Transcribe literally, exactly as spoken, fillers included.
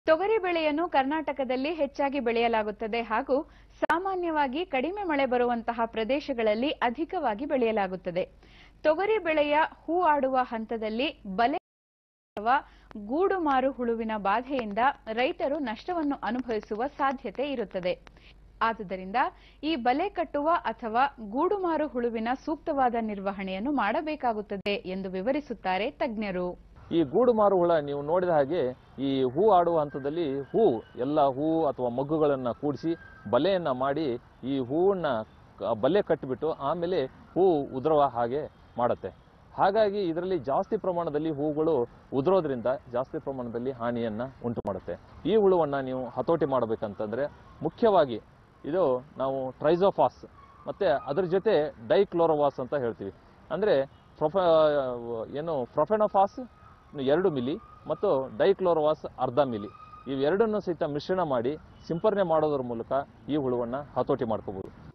ತೊಗರಿ ಬೆಳೆಯನ್ನು ಕರ್ನಾಟಕದಲ್ಲಿ ಹೆಚ್ಚಾಗಿ ಬೆಳೆಯಲಾಗುತ್ತದೆ ಹಾಗೂ ಸಾಮಾನ್ಯವಾಗಿ ಕಡಿಮೆ ಮಳೆ ಬರುವಂತಹ ಪ್ರದೇಶಗಳಲ್ಲಿ ಅಧಿಕವಾಗಿ ಬೆಳೆಯಲಾಗುತ್ತದೆ. ತೊಗರಿ ಬೆಳೆಯ ಹೂ ಆಡುವ ಹಂತದಲ್ಲಿ ಬಲೆ ಅಥವಾ ಗೂಡುಮಾರು ಹುಳುವಿನ ಬಾಧೆಯಿಂದ ರೈತರು ನಷ್ಟವನ್ನು ಅನುಭವಿಸುವ ಸಾಧ್ಯತೆ ಇರುತ್ತದೆ. ಆದುದರಿಂದ ಈ ಬಲೆ ಕಟ್ಟುವ ಅಥವಾ ಗೂಡುಮಾರು ಹುಳುವಿನ ಸೂಕ್ತವಾದ ನಿರ್ವಹಣೆಯನ್ನು ಮಾಡಬೇಕಾಗುತ್ತದೆ ಎಂದು ವಿವರಿಸುತ್ತಾರೆ ತಜ್ಞರು. ಈ ಗೂಡುಮಾರು ಹುಳ ನೀವು ನೋಡಿದ ಹಾಗೆ ಈ ಹೂ ಆಡುವ ಹಂತದಲ್ಲಿ ಹೂ ಎಲ್ಲ ಹೂ ಅಥವಾ ಮಗ್ಗುಗಳನ್ನು ಕೂಡಿಸಿ ಬಲೆಯನ್ನು ಮಾಡಿ ಈ ಹೂವನ್ನ ಬಲೆ ಕಟ್ಟಿಬಿಟ್ಟು ಆಮೇಲೆ ಹೂ ಉದುರುವ ಹಾಗೆ ಮಾಡುತ್ತೆ. ಹಾಗಾಗಿ ಇದರಲ್ಲಿ ಜಾಸ್ತಿ ಪ್ರಮಾಣದಲ್ಲಿ ಹೂಗಳು ಉದುರೋದ್ರಿಂದ ಜಾಸ್ತಿ ಪ್ರಮಾಣದಲ್ಲಿ ಹಾನಿಯನ್ನು ಉಂಟು ಮಾಡುತ್ತೆ. ಈ ಹುಳುವನ್ನು ನೀವು ಹತೋಟಿ ಮಾಡಬೇಕಂತಂದರೆ ಮುಖ್ಯವಾಗಿ ಇದು ನಾವು ಟ್ರೈಸೋಫಾಸ್ ಮತ್ತು ಅದರ ಜೊತೆ ಡೈಕ್ಲೋರೋವಾಸ್ ಅಂತ ಹೇಳ್ತೀವಿ. ಅಂದರೆ ಪ್ರೊಫ ಏನು ಪ್ರೊಫೆನೋಫಾಸ್ ಎರಡು ಮಿಲಿ ಮತ್ತು ಡೈಕ್ಲೋರೋವಾಸ್ ಅರ್ಧ ಮಿಲಿ ಇವೆರಡನ್ನು ಸಹಿತ ಮಿಶ್ರಣ ಮಾಡಿ ಸಿಂಪರಣೆ ಮಾಡೋದ್ರ ಮೂಲಕ ಈ ಹುಳುವನ್ನು ಹತೋಟಿ ಮಾಡ್ಕೋಬೋದು.